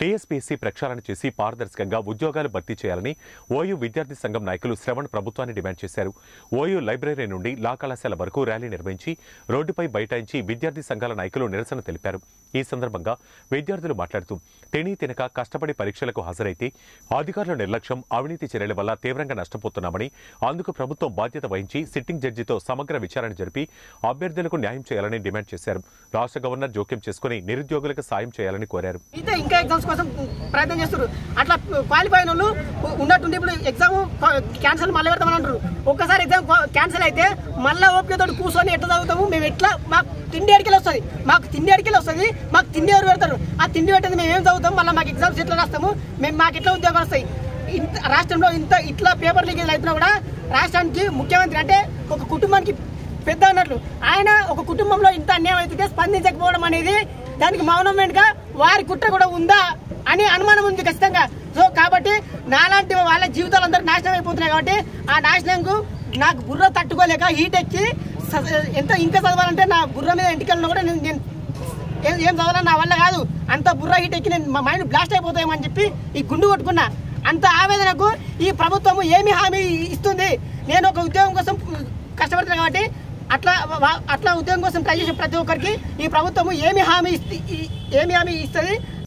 TSPSC ప్రక్షాళన చేసి పారదర్శకంగా ఉద్యోగాలు భర్తీ చేయాలని ఓయూ విద్యార్థి సంఘం నాయకులు శ్రవణ్ ప్రభుత్వాన్ని డిమాండ్ చేశారు. ఓయూ లైబ్రరీ నుండి లా కళాశాల వరకు ర్యాలీ నిర్వహించి రోడ్డుపై బైఠాయించి విద్యార్థి సంఘాల నాయకులు నిరసన తెలిపారు. ఈ సందర్భంగా విద్యార్థులు మాట్లాడుతూ తిని తినక కష్టపడి పరీక్షలకు హాజరైతే అధికారుల నిర్లక్ష్యం, అవినీతి చర్యల వల్ల తీవ్రంగా నష్టపోతున్నామని, అందుకు ప్రభుత్వం బాధ్యత వహించి సిట్టింగ్ జడ్జితో సమగ్ర విచారణ జరిపి అభ్యర్థులకు న్యాయం చేయాలని డిమాండ్ చేశారు. రాష్ట్ర గవర్నర్ జోక్యం చేసుకుని నిరుద్యోగులకు సాయం చేయాలని కోరారు. కోసం ప్రయత్నం చేస్తారు. అట్లా క్వాలిఫై అయిన వాళ్ళు ఉన్నట్టుండి ఇప్పుడు ఎగ్జామ్ క్యాన్సిల్ మళ్ళీ పెడతామని అంటారు. ఒక్కసారి ఎగ్జామ్ క్యాన్సిల్ అయితే మళ్ళీ ఓపికతో కూర్చొని ఎట్లా చదువుతాము మేము? ఎట్లా మాకు తిండి అడికెళ్ళి వస్తుంది, మాకు తిండి ఎవరు పెడతారు? ఆ తిండి పెట్టేది మేము ఏం చదువుతాం? మళ్ళీ మాకు ఎగ్జామ్స్ ఎట్లా రాస్తాము? మాకు ఎట్లా ఉద్యోగాలు వస్తాయి? రాష్ట్రంలో ఇట్లా పేపర్ లీకేజ్ అవుతున్నా కూడా రాష్ట్రానికి ముఖ్యమంత్రి అంటే ఒక కుటుంబానికి పెద్ద అన్నట్లు ఆయన ఒక కుటుంబంలో ఇంత అన్యాయం అయితే స్పందించకపోవడం అనేది దానికి మౌనం వెనుక వారి కుట్ర కూడా ఉందా అని అనుమానం ఉంది ఖచ్చితంగా. సో కాబట్టి నాలాంటి వాళ్ళ జీవితాలు అందరూ నాశనం అయిపోతున్నాయి. కాబట్టి ఆ నాశనంకు నాకు బుర్ర తట్టుకోలేక హీట్ ఎక్కి ఇంకా చదవాలంటే నా బుర్ర మీద ఎంటికలను కూడా నేను ఏం చదవాలని నా వల్ల కాదు. అంత బుర్ర హీట్ ఎక్కి నేను మా మైండ్ బ్లాస్ట్ అయిపోతాయేమని చెప్పి ఈ గుండు కొట్టుకున్నా. అంత ఆవేదనకు ఈ ప్రభుత్వం ఏమి హామీ ఇస్తుంది? నేను ఒక ఉద్యోగం కోసం కష్టపడుతున్నా కాబట్టి అట్లా ఉద్యోగం కోసం ట్రై చేసే ప్రతి ఒక్కరికి ఈ ప్రభుత్వం ఏమి హామీ ఇస్తుంది?